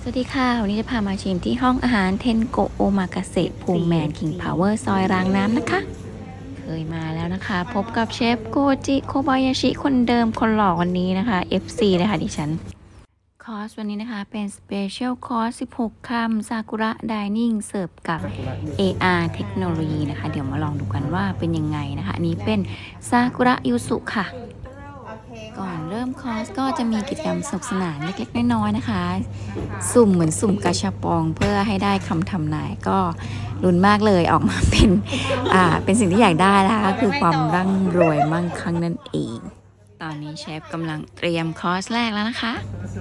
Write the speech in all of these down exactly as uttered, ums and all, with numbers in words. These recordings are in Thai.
สวัสดีค่ะวันนี้จะพามาชิมที่ห้องอาหารเทนโกโอมากาเสะภูมิแมนคิงพาวเวอร์ซอยรางน้ำนะคะเคยมาแล้วนะคะพบกับเชฟโกจิโคบายาชิคนเดิมคนหล่อวันนี้นะคะ เอฟ ซี เลยค่ะดิฉันคอร์สวันนี้นะคะเป็นสเปเชียลคอร์สสิบหกคำซากุระไดนิ่งเสิร์ฟกับ เอ อาร์ เทคโนโลยีนะคะเดี๋ยวมาลองดูกันว่าเป็นยังไงนะคะอันนี้เป็นซากุระยูสุค่ะก่อนเริ่มคอร์สก็จะมีกิจกรรมสนุกสนานเล็กๆน้อยๆนะคะสุ่มเหมือนสุ่มกาชาปองเพื่อให้ได้คำทำนายก็ลุ้นมากเลยออกมาเป็นอ่าเป็นสิ่งที่อยากได้นะคะก็คือความร่ำรวยมั่งคั่งนั่นเองตอนนี้เชฟกำลังเตรียมคอร์สแรกแล้วนะคะ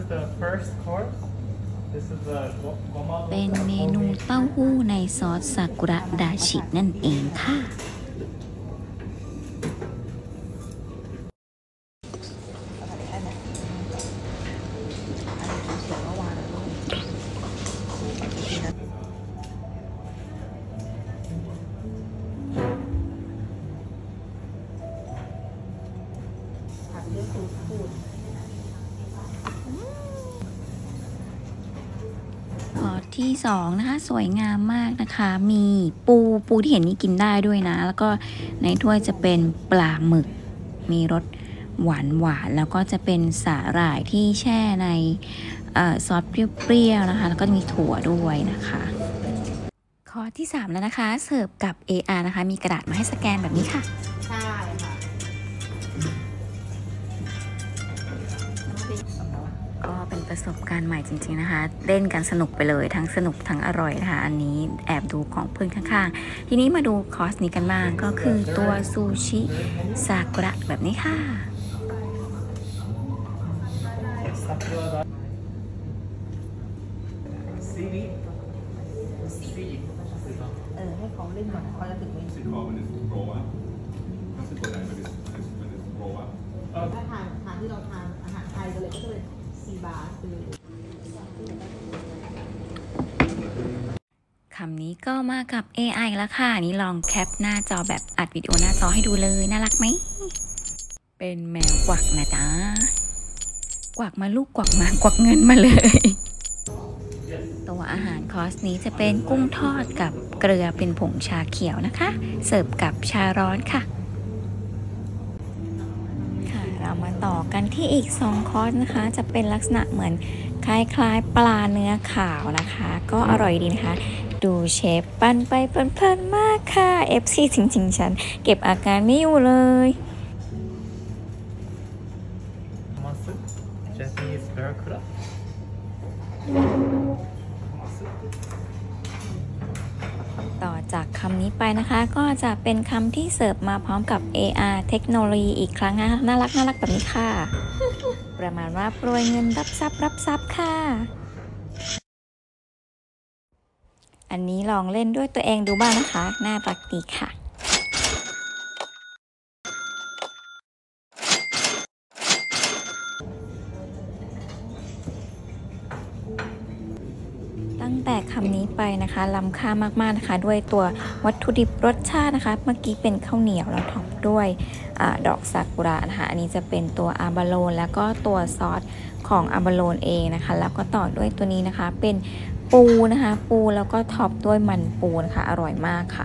เป็นเมนูเต้าหู้ในซอสซากุระดาชินั่นเองค่ะคอร์สที่สองนะคะสวยงามมากนะคะมีปูปูที่เห็นนี่กินได้ด้วยนะแล้วก็ในถ้วยจะเป็นปลาหมึกมีรสหวานหวานแล้วก็จะเป็นสาหร่ายที่แช่ในซอสเปรี้ยวๆนะคะแล้วก็มีถั่วด้วยนะคะคอร์สที่สามแล้วนะคะเสิร์ฟกับ เอ อาร์ นะคะมีกระดาษมาให้สแกนแบบนี้ค่ะใช่ค่ะก็เป็นประสบการณ์ใหม่จริงๆนะคะเล่นกันสนุกไปเลยทั้งสนุกทั้งอร่อยนะคะอันนี้แอบดูของเพื่อนข้างๆทีนี้มาดูคอร์สนี้กันบ้างก็คือตัวซูชิซากุระแบบนี้ค่ะเออให้เขาเล่นก่อนเขาจะถึงไม่ถึงถ้าทานทานที่เราทานอาหารไทยกันเลยก็จะเป็นซีบาสเลยคำนี้ก็มากับ เอ ไอ แล้วค่ะนี่ลองแคปหน้าจอแบบอัดวิดีโอหน้าจอให้ดูเลยน่ารักไหมเป็นแมวกวักนะจ๊ะกวักมาลูกกวักมากวักเงินมาเลยตัวอาหารคอร์สนี้จะเป็นกุ้งทอดกับเกลือเป็นผงชาเขียวนะคะเสิร์ฟกับชาร้อนค่ะค่ะเรามาต่อกันที่อีกสองคอร์สนะคะจะเป็นลักษณะเหมือนคล้ายๆปลาเนื้อขาวนะคะก็อร่อยดีนะคะดูเชฟปั้นไปเพลินๆมากค่ะ เอฟ ซี จริงๆฉันเก็บอาการไม่อยู่เลยต่อจากคำนี้ไปนะคะก็จะเป็นคำที่เสิร์ฟมาพร้อมกับ เอ อาร์ เทคโนโลยีอีกครั้งนะน่ารักน่ารักแบบนี้ค่ะประมาณว่าโปรยเงินรับทรัพย์รับทรัพย์ค่ะอันนี้ลองเล่นด้วยตัวเองดูบ้างนะคะน่ารักดีค่ะตั้งแต่คำนี้ไปนะคะล้ำค่ามากๆนะคะด้วยตัววัตถุดิบรสชาตินะคะเมื่อกี้เป็นข้าวเหนียวแล้วท็อปด้วยอดอกซากุระนะคะอันนี้จะเป็นตัวอาบาโลนแล้วก็ตัวซอสของอาบาโลนเองนะคะแล้วก็ต่อด้วยตัวนี้นะคะเป็นปูนะคะปูแล้วก็ท็อปด้วยมันปูนะคะอร่อยมากค่ะ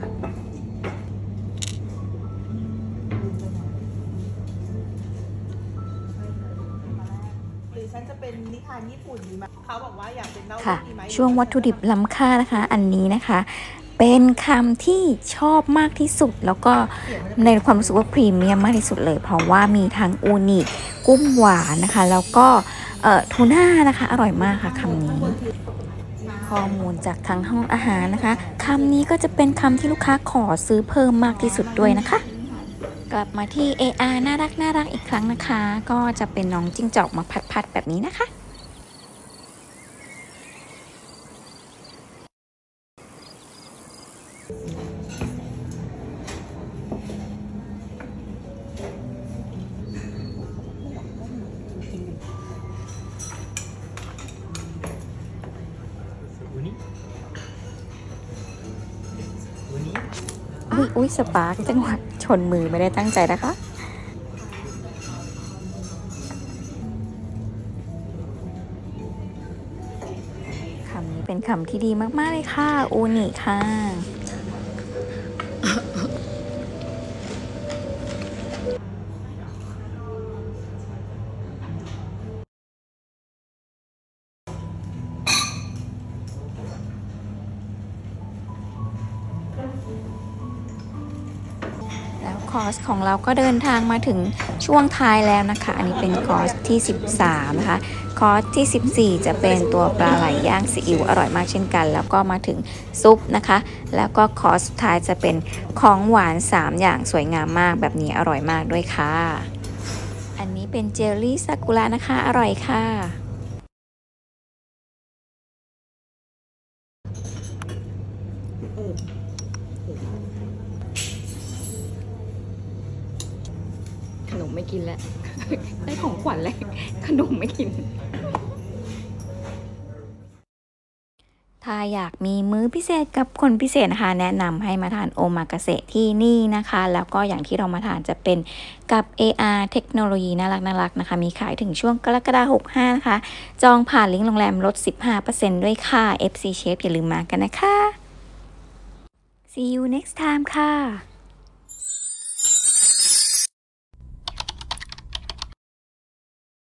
เขาบอกว่าอยากเป็นเล่าค่ะช่วงวัตถุดิบล้ำค่านะคะอันนี้นะคะเป็นคำที่ชอบมากที่สุดแล้วก็ในความรู้สึกว่าพรีเมียมมากที่สุดเลยเพราะว่ามีทั้งอูนิกุ้งหวานนะคะแล้วก็ทูน่านะคะอร่อยมากค่ะคำนี้ข้อมูลจากทางห้องอาหารนะคะคำนี้ก็จะเป็นคำที่ลูกค้าขอซื้อเพิ่มมากที่สุดด้วยนะคะกลับมาที่ เอ อาร์ น่ารักน่ารักอีกครั้งนะคะก็จะเป็นน้องจิ้งจอกมาพัดๆแบบนี้นะคะอุ้ยอุ้ยสปาร์กจังหวะชนมือไม่ได้ตั้งใจนะคะ คเป็นคำที่ดีมากๆเลยค่ะอูนิค่ะแล้วคอร์สของเราก็เดินทางมาถึงช่วงท้ายแล้วนะคะอันนี้เป็นคอร์สที่สิบสามนะคะคอร์สที่สิบสี่จะเป็นตัวปลาไหลย่างซีอิ๊วอร่อยมากเช่นกันแล้วก็มาถึงซุปนะคะแล้วก็คอร์สสุดท้ายจะเป็นของหวานสามอย่างสวยงามมากแบบนี้อร่อยมากด้วยค่ะอันนี้เป็นเจลลี่ซากุระนะคะอร่อยค่ะขนมไม่กินแล้ว ได้ของขวัญเลยขนมไม่กิน ถ้าอยากมีมื้อพิเศษกับคนพิเศษนะคะแนะนำให้มาทานโอมากาเสะที่นี่นะคะแล้วก็อย่างที่เรามาทานจะเป็นกับ เอ อาร์ เทคโนโลยีน่ารักน่ารักนะคะมีขายถึงช่วงกรกฎาคมหกสิบห้านะคะจองผ่านลิงก์โรงแรมลด สิบห้าเปอร์เซ็นต์ ด้วยค่ะ เอฟ ซี Chef อย่าลืมมากันนะคะ See you next time ค่ะ